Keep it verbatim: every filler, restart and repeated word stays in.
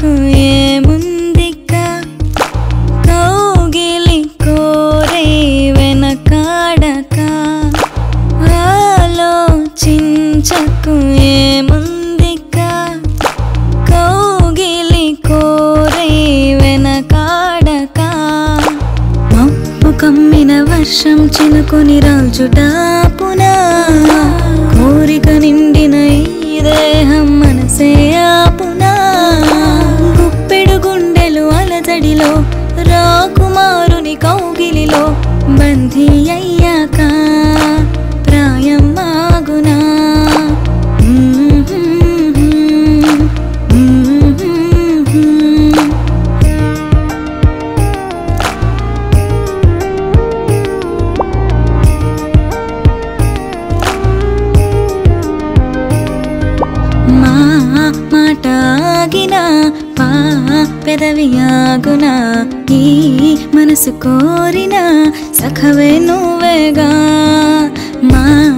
చించకు ఏముందిక కౌగిలి కోరే వెనకాడక ఆలోచించకు ఏముందిక కౌగిలి కోరే వెనకాడక మబ్బు కమ్మిన వర్షం చినుకొని రాల్చుటాపునా కోరిక నిండిన ఈ దేహం మనసే ఆపునా గుప్పెడు గుండెలు అలజడిలో రాకుమారుని కౌగిలిలో బంధీ అయ్యాక ప్రాయం ఆగునా మాటాగినా పా పెదవియాగునా ఈ మనసు కోరిన సఖవే నువ్వేగా మా